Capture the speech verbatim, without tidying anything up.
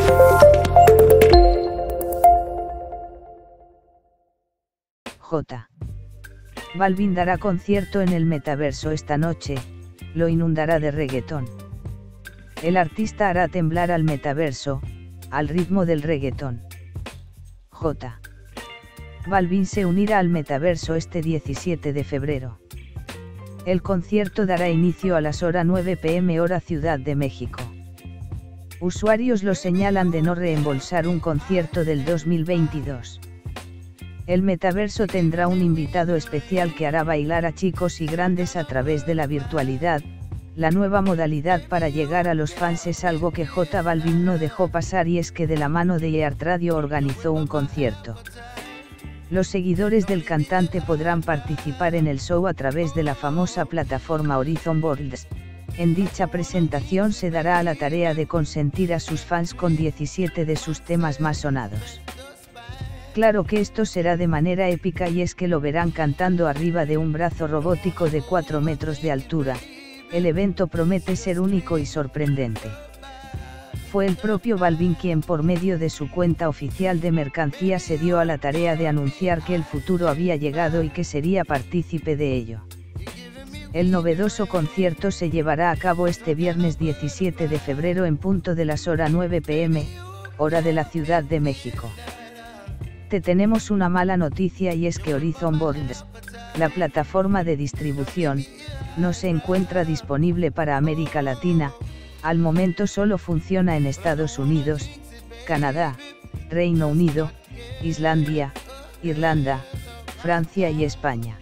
J. Balvin dará concierto en el metaverso esta noche, lo inundará de reggaetón. El artista hará temblar al metaverso, al ritmo del reggaetón. J. Balvin se unirá al metaverso este diecisiete de febrero. El concierto dará inicio a las hora nueve pe eme hora Ciudad de México. Usuarios lo señalan de no reembolsar un concierto del dos mil veintidós. El metaverso tendrá un invitado especial que hará bailar a chicos y grandes a través de la virtualidad. La nueva modalidad para llegar a los fans es algo que J Balvin no dejó pasar, y es que de la mano de iHeartRadio organizó un concierto. Los seguidores del cantante podrán participar en el show a través de la famosa plataforma Horizon Worlds. En dicha presentación se dará a la tarea de consentir a sus fans con diecisiete de sus temas más sonados. Claro que esto será de manera épica, y es que lo verán cantando arriba de un brazo robótico de cuatro metros de altura. El evento promete ser único y sorprendente. Fue el propio Balvin quien, por medio de su cuenta oficial de mercancía, se dio a la tarea de anunciar que el futuro había llegado y que sería partícipe de ello. El novedoso concierto se llevará a cabo este viernes diecisiete de febrero en punto de las hora nueve pe eme, hora de la Ciudad de México. Te tenemos una mala noticia, y es que Horizon Worlds, la plataforma de distribución, no se encuentra disponible para América Latina. Al momento solo funciona en Estados Unidos, Canadá, Reino Unido, Islandia, Irlanda, Francia y España.